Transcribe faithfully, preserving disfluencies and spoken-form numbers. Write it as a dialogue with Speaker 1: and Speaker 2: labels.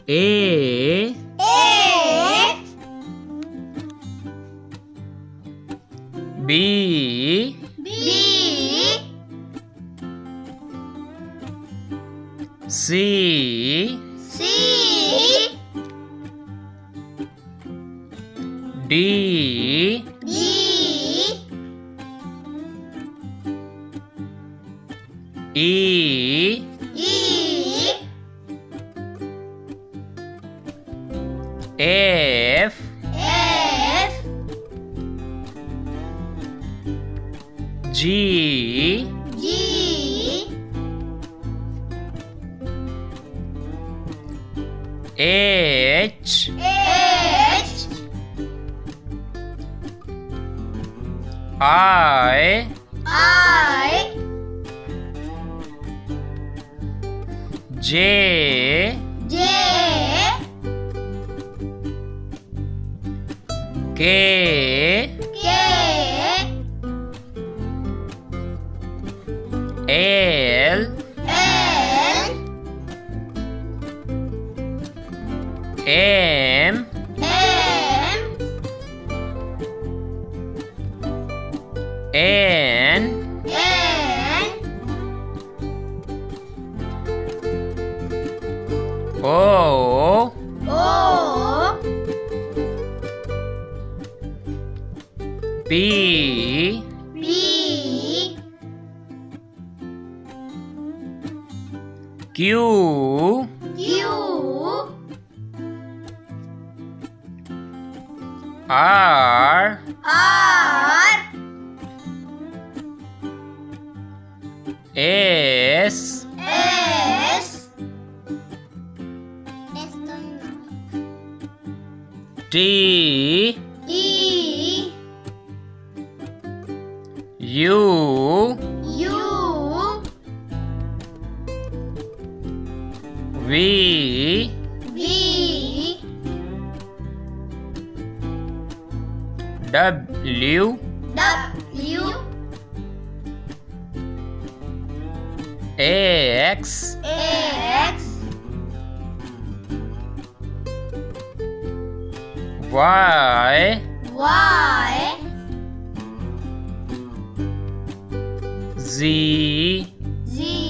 Speaker 1: A
Speaker 2: A
Speaker 1: B
Speaker 2: B
Speaker 1: C
Speaker 2: C
Speaker 1: D
Speaker 2: D
Speaker 1: E
Speaker 2: E
Speaker 1: F
Speaker 2: F
Speaker 1: G
Speaker 2: G
Speaker 1: H
Speaker 2: H
Speaker 1: I
Speaker 2: I
Speaker 1: J
Speaker 2: J
Speaker 1: K
Speaker 2: K
Speaker 1: L
Speaker 2: L
Speaker 1: M
Speaker 2: M
Speaker 1: N
Speaker 2: N
Speaker 1: O
Speaker 2: O
Speaker 1: P
Speaker 2: P
Speaker 1: Q
Speaker 2: Q
Speaker 1: R
Speaker 2: R
Speaker 1: S
Speaker 2: S
Speaker 1: T
Speaker 2: E
Speaker 1: U
Speaker 2: U
Speaker 1: V
Speaker 2: V
Speaker 1: W
Speaker 2: W
Speaker 1: X
Speaker 2: X
Speaker 1: Y
Speaker 2: Y
Speaker 1: Z
Speaker 2: Z